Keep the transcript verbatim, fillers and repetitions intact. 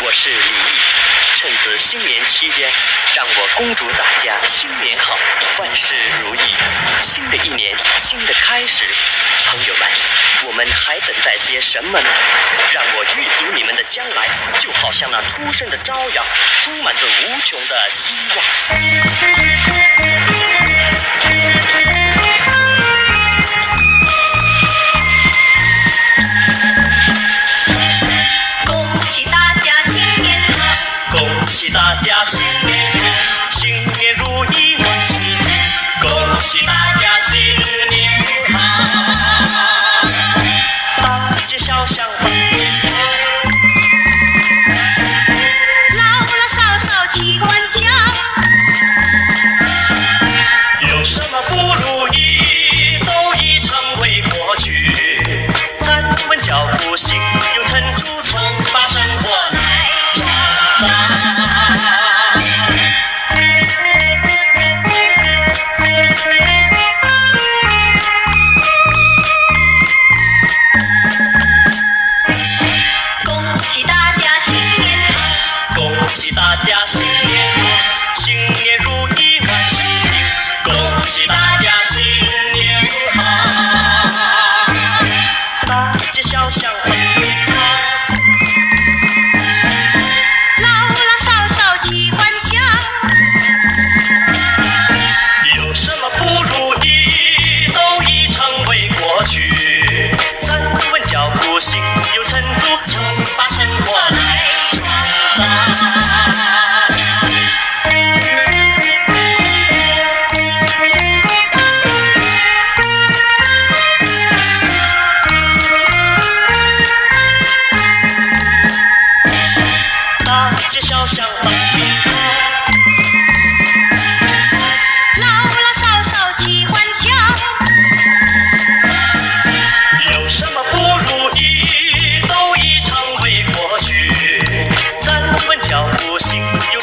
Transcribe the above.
我是李毅，趁此新年期间，让我恭祝大家新年好，万事如意。新的一年，新的开始，朋友们，我们还等待些什么呢？让我预祝你们的将来，就好像那初升的朝阳，充满着无穷的希望。 恭喜大家新年好！ 恭喜大家新年好，新年如意万事兴。恭喜大家新年好，大街小巷放鞭炮， 老老少少齐欢笑。 有什么不如意，都已成为过去。站稳脚步，心有成竹，冲把生活来创造。 恭喜大家新年好！ 恭喜大家新年好，新年如意万事兴。恭喜大家新年好，大街小巷放鞭炮， 老老少少齐欢笑。 有什么不如意，都已成为过去。站稳脚步，心有成竹，冲把生活来创造。大街小巷放鞭炮， 老老少少齐欢笑。 有什么不如意，都已成为过去。站稳脚步，心有